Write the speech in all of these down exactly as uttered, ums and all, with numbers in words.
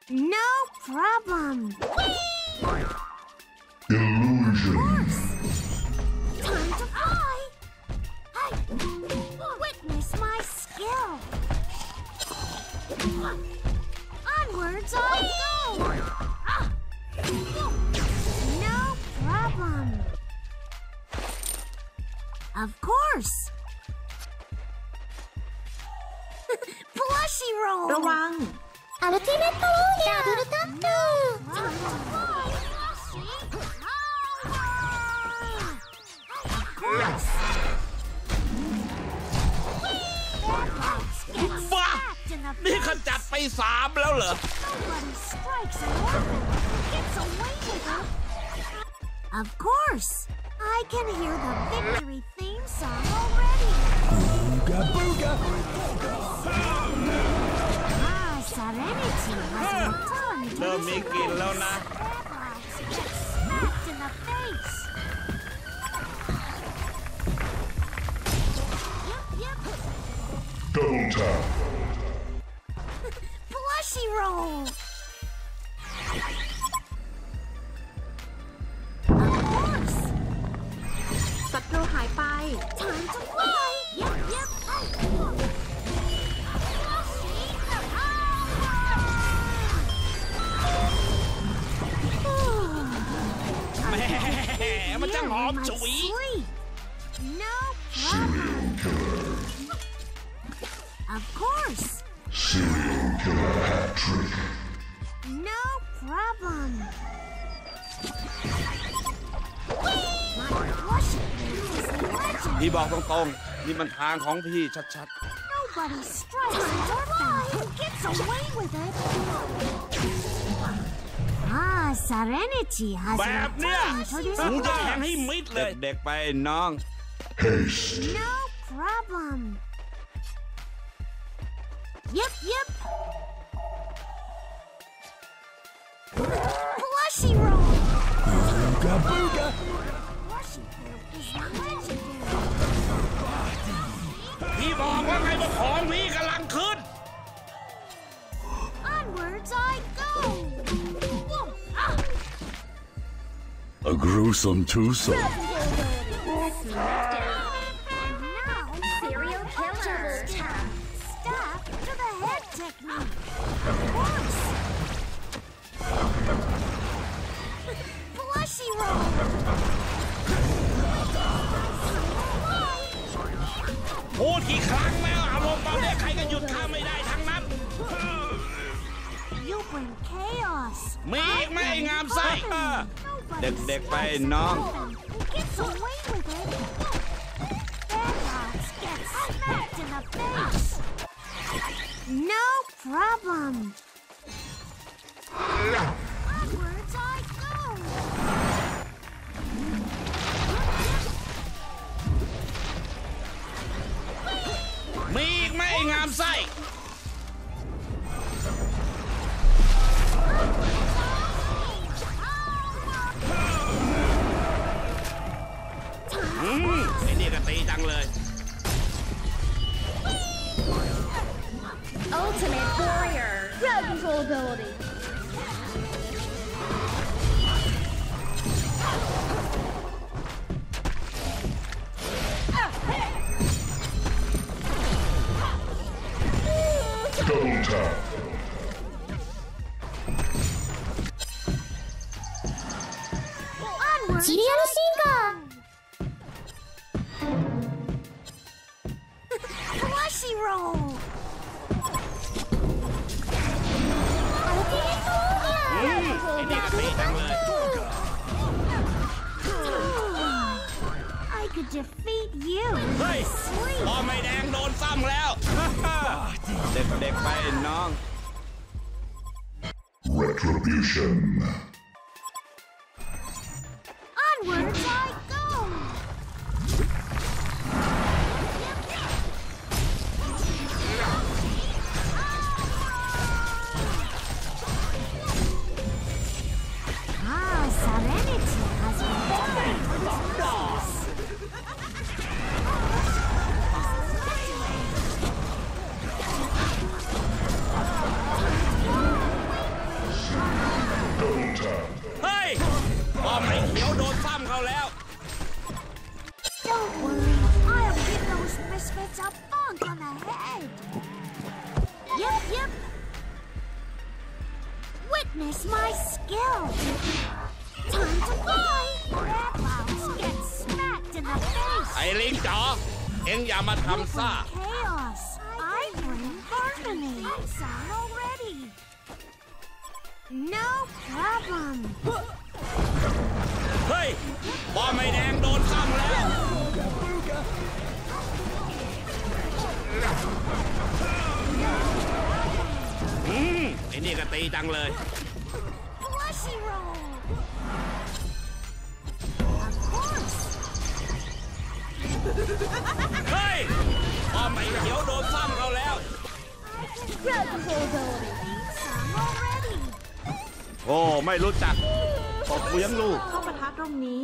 No problem. Illusion. Time to fly. Hey, witness my skill. Onwards I go. No problem. Of course. Plushy roll. ระวังアルティメットローヤーダブルタップบ้านี่ขจัดไปสามแล้วเหรอ Of course, I can hear the victory theme song already. Booga booga. Ah, Serenity has returned to เริ่มมีกลิ่นแล้วนะ smacked in the face. Yep, yep. Double tap. Plushy roll. Of course. ศัตรูหายไป Time to fly. Yep, yep. Oh. แหมมันจังหอมฉุย No problem. Of course. Serial killer hat trick. No problem. My blushing is legend. พี่บอกตรงๆนี่มันทางของพี่ชัด Nobody strikes an orphan who gets away with it. Ah, Serenity has ๆ แบบเนี้ย returned to this กูจะแทง house. ให้มิดเลย เด็กๆไปน้อง Haste. No problem. Yep, yep. Plushy roll. Booga booga. Plushy roll is legendary. พี่บอกว่าไงว่าของพี่กำลังขึ้น Onwards I go. Whoa, ah. A gruesome twosome. And now, Serial killer. staff to the head technique. Of course. Plushy roll. พูดกี่ครั้งแล้วอารมณ์ตอนนี้ใครก็หยุดข้าไม่ได้ทั้งนั้น You bring chaos. มีอีกไหมไอ้งามไส้ Nobody เด็กๆไปน้อง who gets away with it. Bedrocks get smacked in the face. No problem. Onwards I go. มีอีกไหมไอ้งามไส้ อืมไอ้นี่ก็ตีจังเลย Ultimate warrior. Crowd control ability. Double tap. Onwards シリアルシンガー Plushy roll. アルティメットローヤーอืมไอ้นี่ก็ตีจังเลย I could defeat you. เฮ้ย Sleep. พอไม่แดงโดนซ้ำแล้ว เด็กๆไปน้อง Retribution. Onwards I go. Ah, Serenity has returned to this place. Witness my skill. Time to fly. Red clouds get smacked in the face. ไอ้ลิงจ๋อเอ็งอย่ามาทำซ่า Chaos. I bring harmony. Sound already. No problem. เฮ้ยบอมไม่แดงโดนซ้ำแล้วอืมไอ้นี่ก็ตีจังเลย Plushy roll. Of course. เฮ้ยบอมไม่เขียวโดนซ้ำเขาแล้ว Crowd control ability. Sound already. โอ้ ไม่รู้จักตบเลี้ยงลูกเข้าปะทะตรงนี้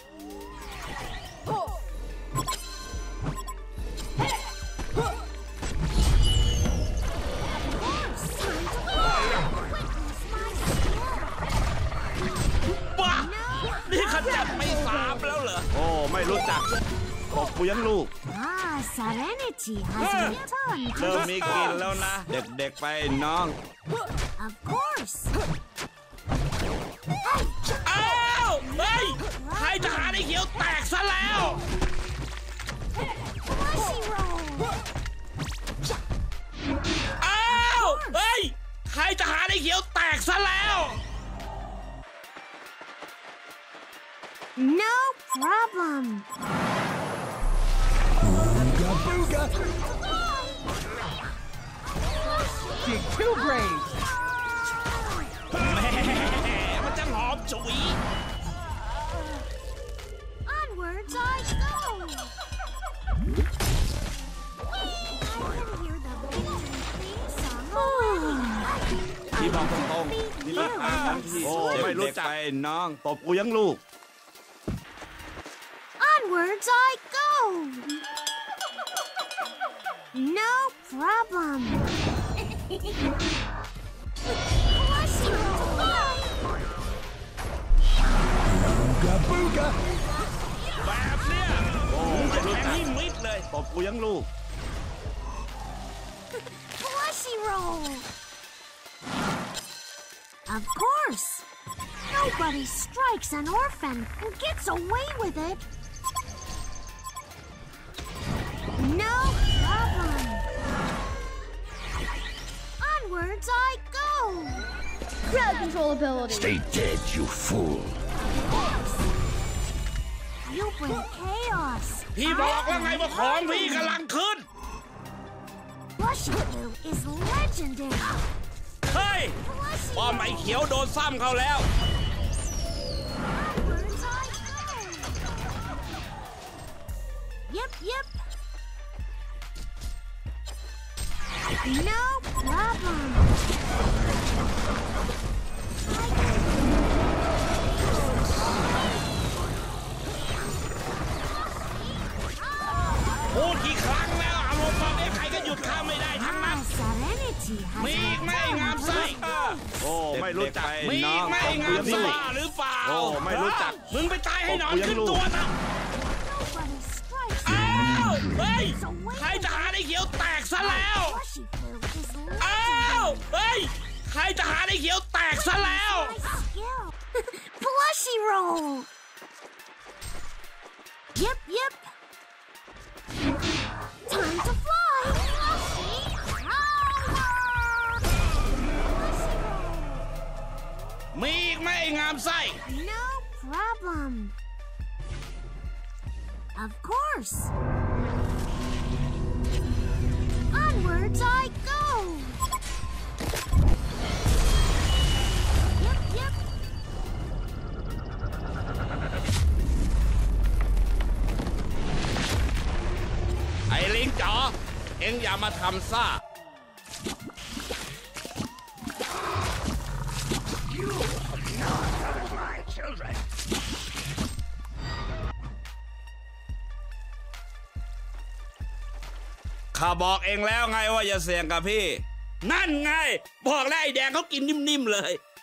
บ้า นี่ขจัดไม่สามแล้วเหรอ โอ้ ไม่รู้จักตบเลี้ยงลูก Ah, Serenity has returned to เริ่ม the มีกิน forest. แล้วนะ เด็กๆไปน้อง Of course. อ้าว เฮ้ยใครทหารไอ้เขียวแตกซะแล้ว Plushy roll. อ้าว เฮ้ยใครทหารไอ้เขียวแตกซะแล้ว No problem. Booga booga. Dig two graves. แหมมันจะหอมฉุย Onwards I go. I can hear the victory theme song already. พี่บอกตรงๆนี่มันอ่านที่โอ้ ไม่รู้จักไปน้องตบเลี้ยงลูก Onwards I go. No problem. Plushy roll. Booga booga. แบบเนี้ยโอ้ไม่รู้จักมิดเลยตบเลี้ยงลูก Plushy roll. Of course. Nobody strikes an orphan and gets away with it. No problem. Onwards I go. Crowd control ability. Stay dead, you fool. You bring chaos. พี่บอกแล้วไงว่าของพี่กำลังขึ้น Plushy Blue is legendary. เฮ้ย Plushy ป้อมไอ้เขียวโดนซ้ำเขาแล้ว Onwards I go. Yep, yep. No problem. I พูดกี่ครั้งแล้วอารมณ์แบบนี้ใครก็หยุดข้าไม่ได้ทั้งนั้น Ah, Serenity has มีอีกไหม่งามไส้ โอ้ ไม่รู้จักมีอีกไหม่งามไส้บ้าหรือเปล่า โอ้ ไม่รู้จัก มึงไปตายให้หนอนขึ้นตัวนะ Nobody strikes อ้าว เฮ้ยใครทหารไอ้เขียวแตกซะแล้ว Plushy Blue is อ้าว เฮ้ยใครทหารไอ้เขียวแตกซะแล้ว my skill. Plushy roll. Yep, yep. Time to fly. Plushy. Plushy roll. มีอีกไหม่งามไส้ No problem. Of course. Onwards I go. Yep, yep. ไอ้ลิงจ๋อเอ็งอย่ามาทำซ่า ข้าบอกเองแล้วไงว่าอย่าเสี่ยงกับพี่ นั่นไง บอกแล้วไอ้แดงเขากินนิ่มๆเลย